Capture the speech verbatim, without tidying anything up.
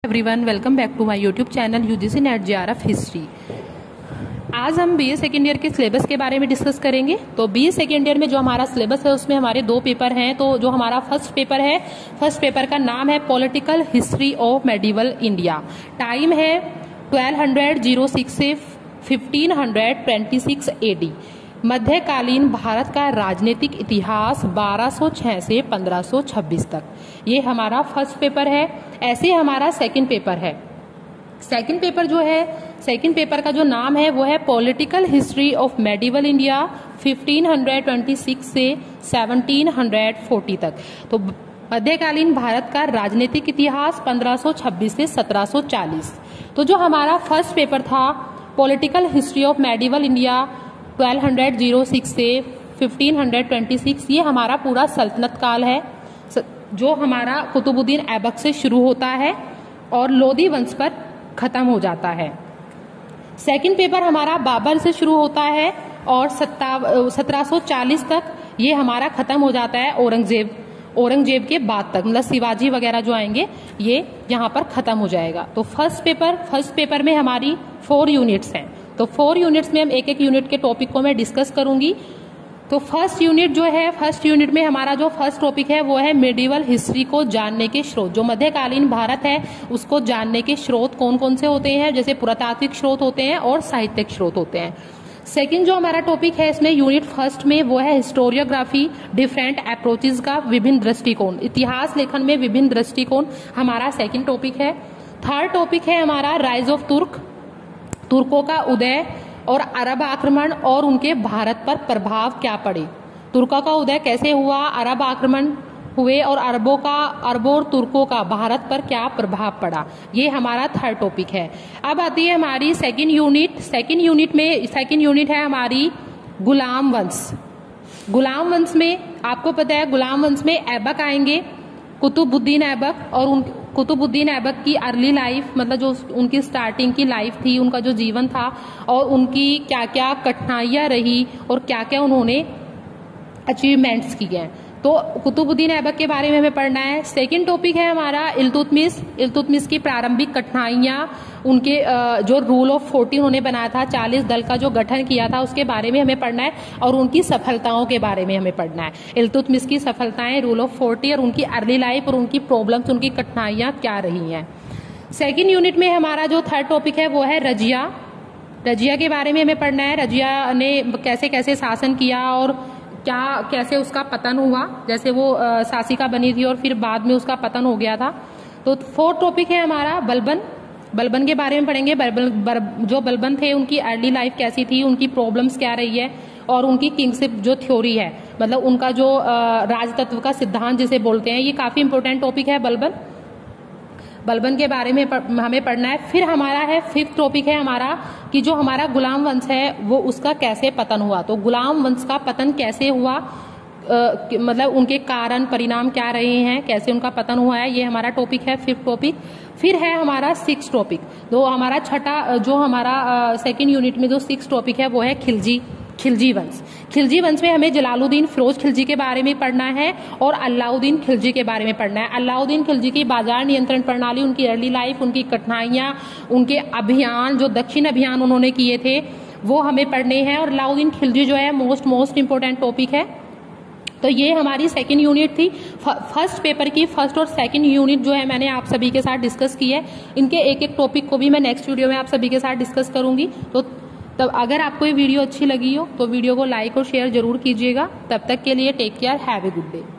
Everyone, welcome back to my YouTube channel UGC NET JRF history. आज हम BA second year के syllabus के बारे में डिस्कस करेंगे। तो बीए सेकेंड ईयर में जो हमारा सिलेबस है उसमें हमारे दो पेपर हैं। तो जो हमारा फर्स्ट पेपर है, फर्स्ट पेपर का नाम है political history of medieval India. Time है ट्वेल्व हंड्रेड जीरो सिक्स से fifteen hundred twenty six AD. मध्यकालीन भारत का राजनीतिक इतिहास बारह सौ छह से पंद्रह सौ छब्बीस तक। ये हमारा फर्स्ट पेपर है। ऐसे हमारा सेकंड पेपर है। सेकंड पेपर जो है, सेकंड पेपर का जो नाम है वो है political history of medieval India fifteen twenty six से सेवनटीन फोर्टी तक। तो मध्यकालीन भारत का राजनीतिक इतिहास पंद्रह सौ छब्बीस से सत्रह सौ चालीस। तो जो हमारा फर्स्ट पेपर था political history of medieval India twelve hundred zero six से फिफ्टीन हंड्रेड ट्वेंटी सिक्स, ये हमारा पूरा सल्तनत काल है जो हमारा कुतुबुद्दीन ऐबक से शुरू होता है और लोधी वंश पर खत्म हो जाता है। सेकंड पेपर हमारा बाबर से शुरू होता है और सत्रह सौ चालीस तक ये हमारा खत्म हो जाता है औरंगजेब औरंगजेब के बाद तक, मतलब शिवाजी वगैरह जो आएंगे ये यहाँ पर खत्म हो जाएगा। तो फर्स्ट पेपर फर्स्ट पेपर में हमारी फोर यूनिट्स हैं। तो फोर यूनिट्स में हम एक एक यूनिट के टॉपिक को मैं डिस्कस करूंगी। तो फर्स्ट यूनिट जो है, फर्स्ट यूनिट में हमारा जो फर्स्ट टॉपिक है वो है मेडिवल हिस्ट्री को जानने के स्रोत। जो मध्यकालीन भारत है उसको जानने के स्रोत कौन कौन से होते हैं, जैसे पुरातात्विक स्रोत होते हैं और साहित्यिक स्रोत होते हैं। सेकंड जो हमारा टॉपिक है इसमें यूनिट फर्स्ट में वो है हिस्टोरियोग्राफी, डिफरेंट अप्रोचेस का विभिन्न दृष्टिकोण। इतिहास लेखन में विभिन्न दृष्टिकोण हमारा सेकंड टॉपिक है। थर्ड टॉपिक है हमारा राइज ऑफ तुर्क, तुर्कों का उदय और अरब आक्रमण और उनके भारत पर प्रभाव क्या पड़े। तुर्कों का उदय कैसे हुआ, अरब आक्रमण हुए और अरबों का अरबों और तुर्कों का भारत पर क्या प्रभाव पड़ा, ये हमारा थर्ड टॉपिक है। अब आती है हमारी सेकंड यूनिट। सेकंड यूनिट में सेकंड यूनिट है हमारी गुलाम वंश। गुलाम वंश में आपको पता है गुलाम वंश में ऐबक आएंगे, कुतुबुद्दीन ऐबक, और उन कुतुबुद्दीन ऐबक की अर्ली लाइफ, मतलब जो उनकी स्टार्टिंग की लाइफ थी, उनका जो जीवन था और उनकी क्या क्या कठिनाइयां रही और क्या क्या उन्होंने अचीवमेंट्स किए हैं। तो कुतुबुद्दीन ऐबक के बारे में हमें पढ़ना है। सेकंड टॉपिक है हमारा इल्तुतमिश। इल्तुतमिश की प्रारंभिक कठिनाइयां, उनके जो रूल ऑफ फोर्टी उन्होंने बनाया था, चालीस दल का जो गठन किया था उसके बारे में हमें पढ़ना है और उनकी सफलताओं के बारे में हमें पढ़ना है। इल्तुतमिश की सफलताएं, रूल ऑफ फोर्टी और उनकी अर्ली लाइफ और उनकी प्रॉब्लम्स, उनकी कठिनाइयां क्या रही हैं। सेकेंड यूनिट में हमारा जो थर्ड टॉपिक है वो है रजिया। रजिया के बारे में हमें पढ़ना है। रजिया ने कैसे कैसे शासन किया और क्या कैसे उसका पतन हुआ, जैसे वो शासिका बनी थी और फिर बाद में उसका पतन हो गया था। तो फोर्थ टॉपिक है हमारा बलबन। बलबन के बारे में पढ़ेंगे। बलबन बर, जो बलबन थे उनकी अर्ली लाइफ कैसी थी, उनकी प्रॉब्लम्स क्या रही है और उनकी किंगशिप जो थ्योरी है, मतलब उनका जो राजतत्व का सिद्धांत जिसे बोलते हैं, ये काफी इंपॉर्टेंट टॉपिक है बलबन। बलबन के बारे में हमें पढ़ना है। फिर हमारा है फिफ्थ टॉपिक है हमारा कि जो हमारा गुलाम वंश है वो उसका कैसे पतन हुआ। तो गुलाम वंश का पतन कैसे हुआ, आ, मतलब उनके कारण परिणाम क्या रहे हैं, कैसे उनका पतन हुआ है, ये हमारा टॉपिक है फिफ्थ टॉपिक। फिर है हमारा सिक्स टॉपिक। तो हमारा छठा जो हमारा सेकेंड यूनिट में जो सिक्स टॉपिक है वो है खिलजी खिलजी वंश। खिलजी वंश में हमें जलालुद्दीन फिरोज खिलजी के बारे में पढ़ना है और अलाउद्दीन खिलजी के बारे में पढ़ना है। अलाउद्दीन खिलजी की बाजार नियंत्रण प्रणाली, उनकी अर्ली लाइफ, उनकी कठिनाइयां, उनके अभियान, जो दक्षिण अभियान उन्होंने किए थे वो हमें पढ़ने हैं। और अलाउद्दीन खिलजी जो है मोस्ट मोस्ट इंपोर्टेंट टॉपिक है। तो ये हमारी सेकंड यूनिट थी। फर्स्ट पेपर की फर्स्ट और सेकंड यूनिट जो है मैंने आप सभी के साथ डिस्कस की है। इनके एक एक टॉपिक को भी मैं नेक्स्ट वीडियो में आप सभी के साथ डिस्कस करूंगी। तो तब अगर आपको ये वीडियो अच्छी लगी हो तो वीडियो को लाइक और शेयर जरूर कीजिएगा। तब तक के लिए take care, have a good day.